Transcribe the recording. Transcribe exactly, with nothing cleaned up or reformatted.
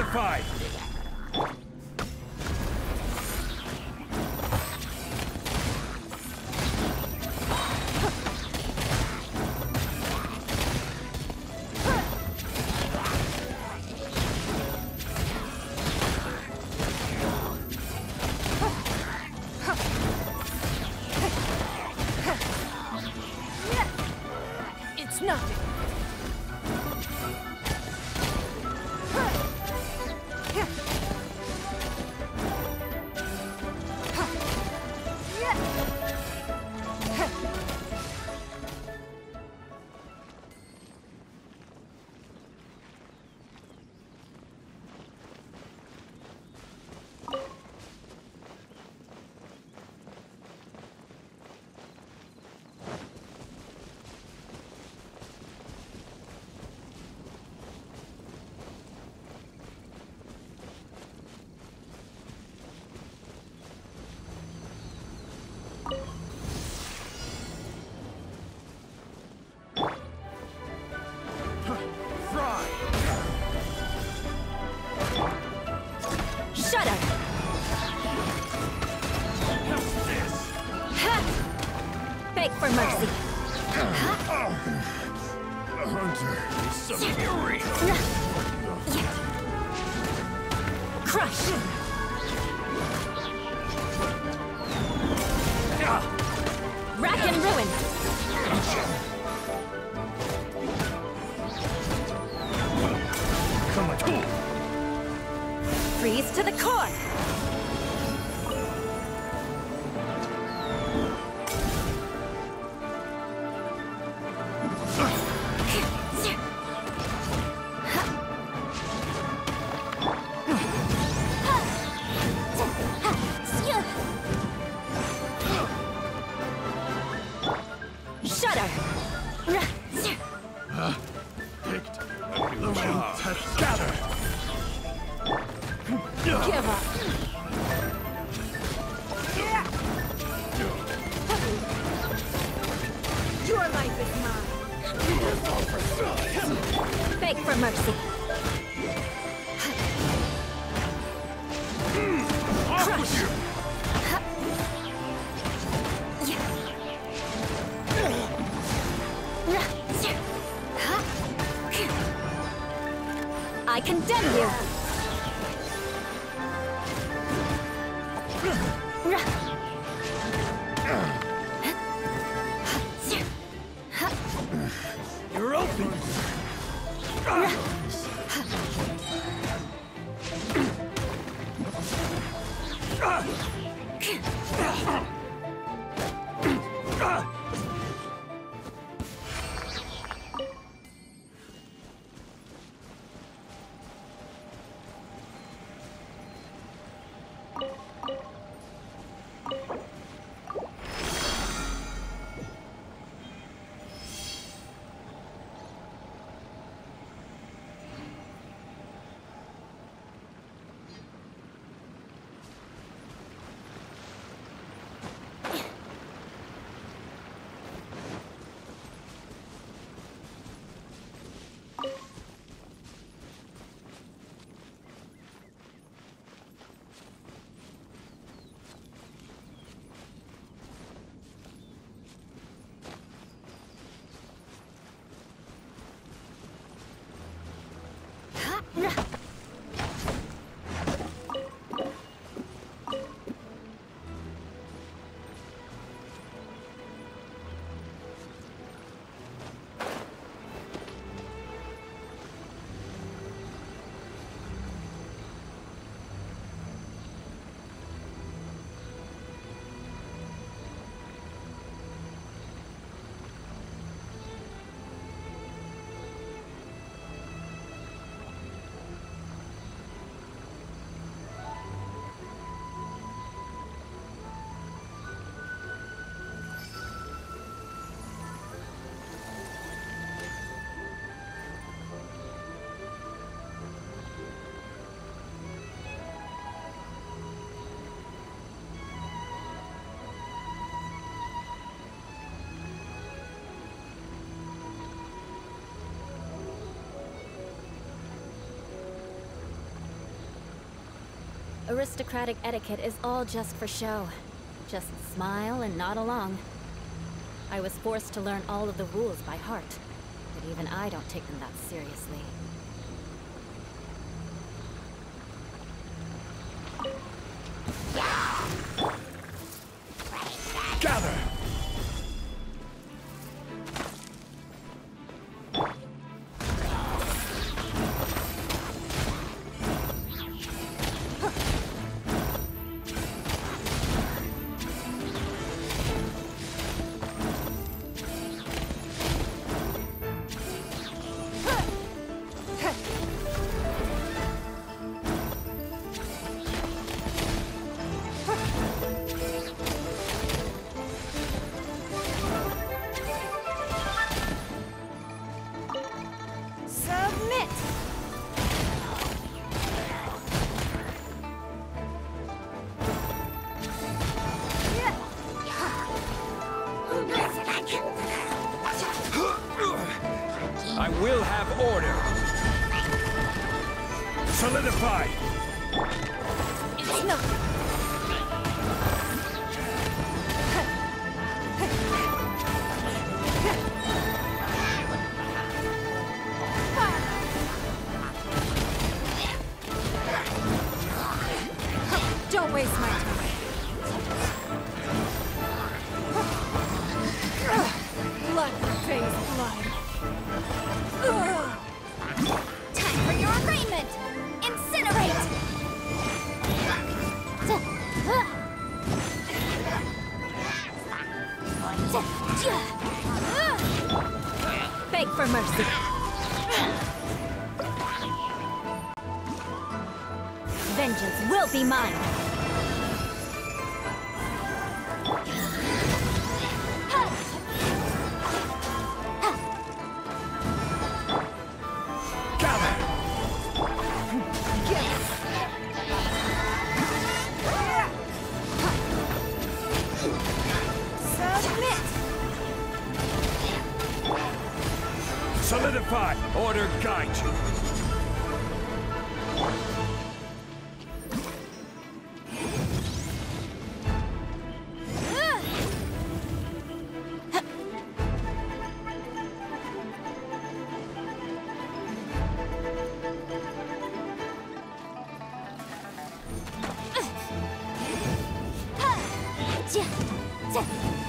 Fortified! It's nothing. Shudder! Beg for mercy. The hunter is some fury! Crush! Rack and ruin! Come on. Freeze to the core! Shudder! Picked. Illusion test gather. Give up! Your life is mine! Beg for mercy! Off with you! I condemn you! You're open! Aristocratic etiquette is all just for show. Just smile and nod along. I was forced to learn all of the rules by heart, but even I don't take them that seriously. Gather! Submit! I will have order. Solidify! It's not... Don't waste my time. Blood pays blood. Time for your arraignment! Incinerate! Beg for mercy. Vengeance will be mine. Solidify! Order guide you! Yeah.